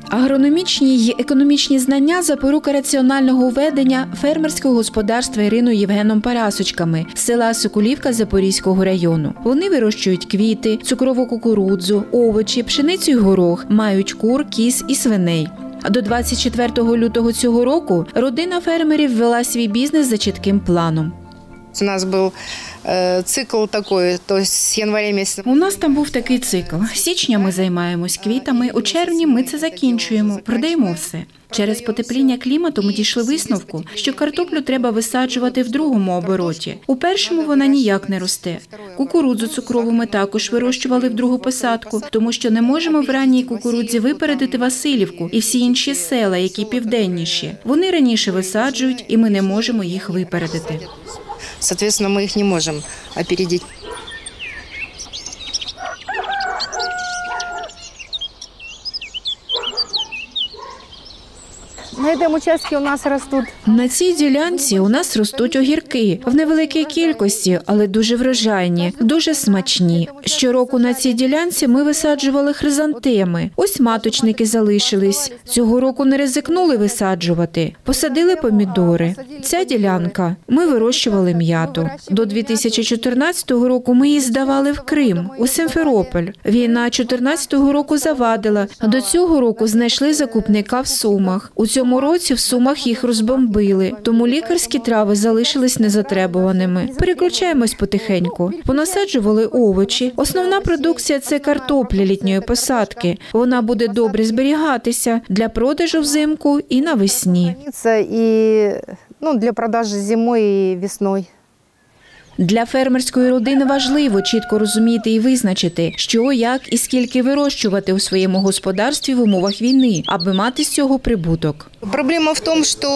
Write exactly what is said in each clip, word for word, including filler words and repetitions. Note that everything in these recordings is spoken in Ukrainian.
Агрономічні й економічні знання – запорука раціонального ведення фермерського господарства Іриною Євгеном Парасочками з села Соколівка Запорізького району. Вони вирощують квіти, цукрову кукурудзу, овочі, пшеницю й горох, мають кур, кіз і свиней. До двадцять четвертого лютого цього року родина фермерів вела свій бізнес за чітким планом. У нас був цикл такий, тобто з января місяця. У нас там був такий цикл. З січня ми займаємось квітами, у червні ми це закінчуємо, продаємо все. Через потепління клімату ми дійшли висновку, що картоплю треба висаджувати в другому обороті. У першому вона ніяк не росте. Кукурудзу цукрову ми також вирощували в другу посадку, тому що не можемо в ранній кукурудзі випередити Василівку і всі інші села, які південніші. Вони раніше висаджують, і ми не можемо їх випередити. Соответственно, мы их не можем опередить. На цьому участку у нас ростуть. На цій ділянці у нас ростуть огірки в невеликій кількості, але дуже врожайні, дуже смачні. Щороку на цій ділянці ми висаджували хризантеми. Ось маточники залишились. Цього року не ризикнули висаджувати. Посадили помідори. Ця ділянка ми вирощували м'яту. До дві тисячі чотирнадцятого року ми її здавали в Крим, у Сімферополь. Війна чотирнадцятого року завадила. До цього року знайшли закупника в Сумах. У цьому У році в Сумах їх розбомбили, тому лікарські трави залишились незатребуваними. Переключаємось потихеньку. Понасаджували овочі. Основна продукція – це картопля літньої посадки. Вона буде добре зберігатися для продажу взимку і навесні. І, ну, для продажу зимою і весною. Для фермерської родини важливо чітко розуміти і визначити, що, як і скільки вирощувати у своєму господарстві в умовах війни, аби мати з цього прибуток. Проблема в тому, що,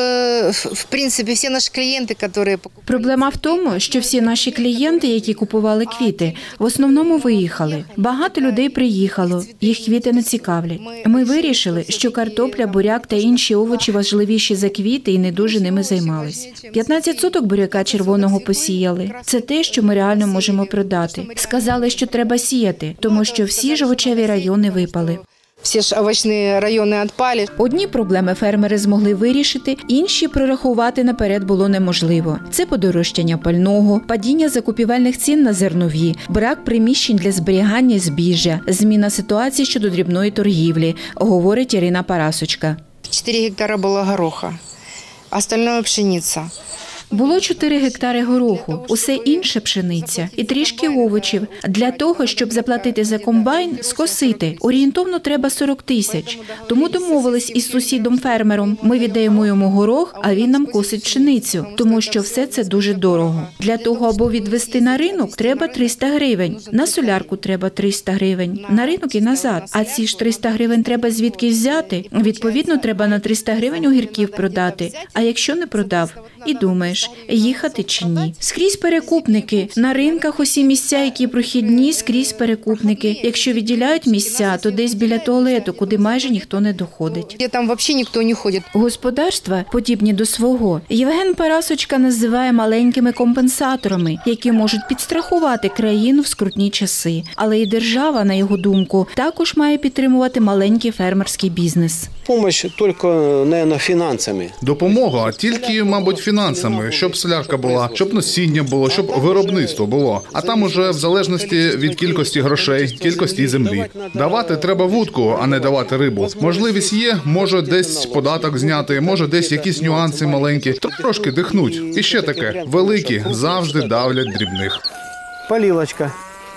в принципі, всі наші клієнти, які... Проблема в тому, що всі наші клієнти, які купували квіти, в основному виїхали. Багато людей приїхало, їх квіти не цікавлять. Ми вирішили, що картопля, буряк та інші овочі важливіші за квіти і не дуже ними займались. п'ятнадцять соток буряка червоного посіяли. Це те, що ми реально можемо продати. Сказали, що треба сіяти, тому що всі ж овочеві райони випали. Всі ж овочні райони відпали. Одні проблеми фермери змогли вирішити, інші прорахувати наперед було неможливо. Це подорожчання пального, падіння закупівельних цін на зернові, брак приміщень для зберігання збіжжя, зміна ситуації щодо дрібної торгівлі, говорить Ірина Парасочка. чотири гектара було гороха, остальне – пшениця. Було чотири гектари гороху, усе інше пшениця і трішки овочів. Для того, щоб заплатити за комбайн, скосити, орієнтовно треба сорок тисяч. Тому домовились із сусідом-фермером. Ми віддаємо йому горох, а він нам косить пшеницю, тому що все це дуже дорого. Для того, аби відвести на ринок, треба триста гривень. На солярку треба триста гривень. На ринок і назад. А ці ж триста гривень треба звідки взяти? Відповідно, треба на триста гривень огірків продати. А якщо не продав, і думаєш, їхати чи ні. Скрізь перекупники. На ринках усі місця, які прохідні, скрізь перекупники. Якщо відділяють місця, то десь біля туалету, куди майже ніхто не доходить. Там взагалі ніхто не ходить. Господарства, подібні до свого, Євген Парасочка називає маленькими компенсаторами, які можуть підстрахувати країну в скрутні часи. Але і держава, на його думку, також має підтримувати маленький фермерський бізнес. Допомога тільки, мабуть, фінансами. Допомога тільки, мабуть, фінансами, щоб солярка була, щоб насіння було, щоб виробництво було. А там уже в залежності від кількості грошей, кількості землі. Давати треба вудку, а не давати рибу. Можливість є, може десь податок зняти, може десь якісь нюанси маленькі, трошки дихнуть. І ще таке, великі завжди давлять дрібних. Полілочка.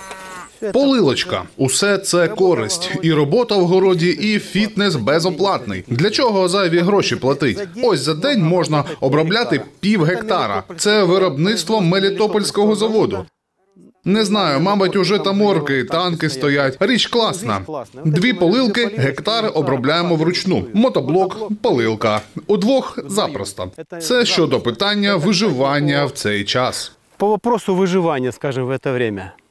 Полилочка. Усе це користь. І робота в городі, і фітнес безоплатний. Для чого зайві гроші платить? Ось за день можна обробляти пів гектара. Це виробництво Мелітопольського заводу. Не знаю, мабуть, уже там орки, танки стоять. Річ класна. Дві полилки, гектар обробляємо вручну. Мотоблок, полилка. Удвох запросто. Це щодо питання виживання в цей час. По вопросу виживання, скажімо, в це час.